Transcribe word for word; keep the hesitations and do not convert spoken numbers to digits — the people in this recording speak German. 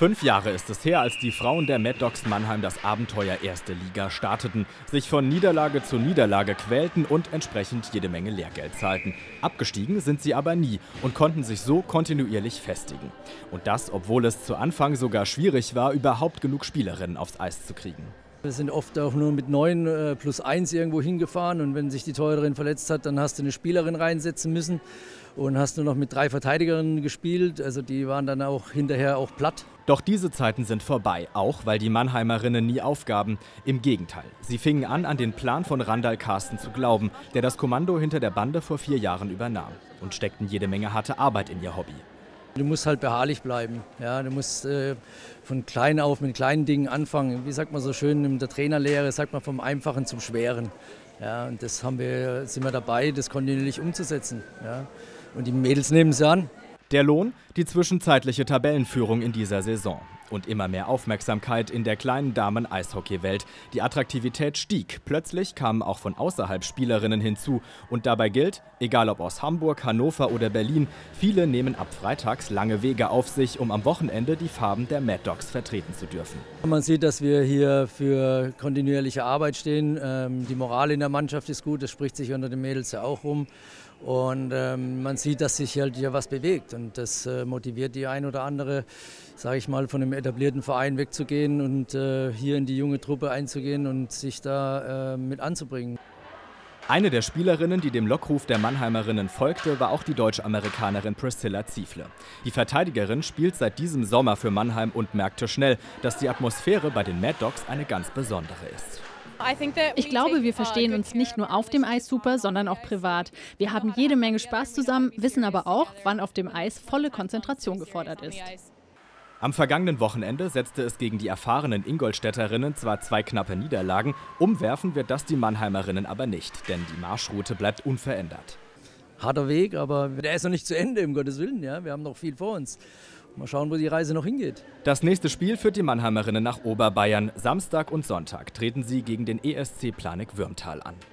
Fünf Jahre ist es her, als die Frauen der Mad Dogs Mannheim das Abenteuer erste Liga starteten, sich von Niederlage zu Niederlage quälten und entsprechend jede Menge Lehrgeld zahlten. Abgestiegen sind sie aber nie und konnten sich so kontinuierlich festigen. Und das, obwohl es zu Anfang sogar schwierig war, überhaupt genug Spielerinnen aufs Eis zu kriegen. Wir sind oft auch nur mit neun äh, plus eins irgendwo hingefahren und wenn sich die Torhüterin verletzt hat, dann hast du eine Spielerin reinsetzen müssen und hast nur noch mit drei Verteidigerinnen gespielt, also die waren dann auch hinterher auch platt. Doch diese Zeiten sind vorbei, auch weil die Mannheimerinnen nie aufgaben. Im Gegenteil, sie fingen an, an den Plan von Randall Carsten zu glauben, der das Kommando hinter der Bande vor vier Jahren übernahm, und steckten jede Menge harte Arbeit in ihr Hobby. Du musst halt beharrlich bleiben. Ja, du musst äh, von klein auf mit kleinen Dingen anfangen. Wie sagt man so schön in der Trainerlehre, sagt man vom Einfachen zum Schweren. Ja, und das haben wir, sind wir dabei, das kontinuierlich umzusetzen. Ja. Und die Mädels nehmen es an. Der Lohn? Die zwischenzeitliche Tabellenführung in dieser Saison. Und immer mehr Aufmerksamkeit in der kleinen Damen-Eishockey-Welt. Die Attraktivität stieg. Plötzlich kamen auch von außerhalb Spielerinnen hinzu. Und dabei gilt, egal ob aus Hamburg, Hannover oder Berlin, viele nehmen ab freitags lange Wege auf sich, um am Wochenende die Farben der Mad Dogs vertreten zu dürfen. Man sieht, dass wir hier für kontinuierliche Arbeit stehen. Die Moral in der Mannschaft ist gut, das spricht sich unter den Mädels ja auch rum. Und ähm, man sieht, dass sich halt hier was bewegt und das äh, motiviert die ein oder andere, sage ich mal, von einem etablierten Verein wegzugehen und äh, hier in die junge Truppe einzugehen und sich da äh, mit anzubringen. Eine der Spielerinnen, die dem Lockruf der Mannheimerinnen folgte, war auch die Deutsch-Amerikanerin Priscilla Ziefle. Die Verteidigerin spielt seit diesem Sommer für Mannheim und merkte schnell, dass die Atmosphäre bei den Mad Dogs eine ganz besondere ist. Ich glaube, wir verstehen uns nicht nur auf dem Eis super, sondern auch privat. Wir haben jede Menge Spaß zusammen, wissen aber auch, wann auf dem Eis volle Konzentration gefordert ist. Am vergangenen Wochenende setzte es gegen die erfahrenen Ingolstädterinnen zwar zwei knappe Niederlagen, umwerfen wird das die Mannheimerinnen aber nicht, denn die Marschroute bleibt unverändert. Harter Weg, aber der ist noch nicht zu Ende, um Gottes Willen. Ja? Wir haben noch viel vor uns. Mal schauen, wo die Reise noch hingeht. Das nächste Spiel führt die Mannheimerinnen nach Oberbayern. Samstag und Sonntag treten sie gegen den E S C Planegg Würmtal an.